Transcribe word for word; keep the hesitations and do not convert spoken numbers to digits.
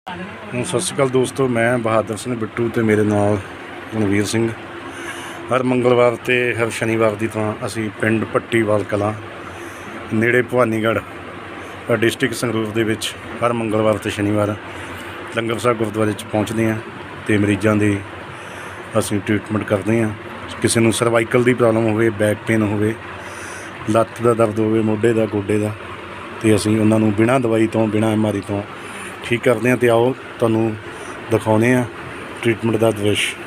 ਸਤਿ ਸ਼੍ਰੀ ਅਕਾਲ ਦੋਸਤੋ, ਮੈਂ ਬਹਾਦਰ ਸਿੰਘ ਬਿੱਟੂ ਅਤੇ ਮੇਰੇ ਨਾਲ ਮਨਵੀਰ ਸਿੰਘ। ਹਰ ਮੰਗਲਵਾਰ ਅਤੇ ਹਰ ਸ਼ਨੀਵਾਰ ਦੀ ਤਰ੍ਹਾਂ ਅਸੀਂ ਪਿੰਡ ਪੱਟੀਵਾਲ ਕਲਾਂ ਨੇੜੇ ਭਵਾਨੀਗੜ੍ਹ ਡਿਸਟ੍ਰਿਕਟ ਸੰਗਰੂਰ ਦੇ ਵਿੱਚ ਹਰ ਮੰਗਲਵਾਰ ਅਤੇ ਸ਼ਨੀਵਾਰ ਲੰਗਰ ਸਾਹਿਬ ਗੁਰਦੁਆਰੇ 'ਚ ਪਹੁੰਚਦੇ ਹਾਂ ਅਤੇ ਮਰੀਜ਼ਾਂ ਦੀ ਅਸੀਂ ਟਰੀਟਮੈਂਟ ਕਰਦੇ ਹਾਂ। ਕਿਸੇ ਨੂੰ ਸਰਵਾਈਕਲ ਦੀ ਪ੍ਰੋਬਲਮ ਹੋਵੇ, ਬੈਕ ਪੇਨ ਹੋਵੇ, ਲੱਤ ਦਾ ਦਰਦ ਹੋਵੇ, ਮੋਢੇ ਦਾ, ਗੋਡੇ ਦਾ, ਅਤੇ ਅਸੀਂ ਉਹਨਾਂ ਨੂੰ ਬਿਨਾਂ ਦਵਾਈ ਤੋਂ, ਬਿਨਾਂ ਐਮ ਆਰ ਆਈ ਤੋਂ ਠੀਕ ਕਰਦੇ ਹਾਂ। ਅਤੇ ਆਓ ਤੁਹਾਨੂੰ ਦਿਖਾਉਂਦੇ ਹਾਂ ਟਰੀਟਮੈਂਟ ਦਾ ਦ੍ਰਿਸ਼।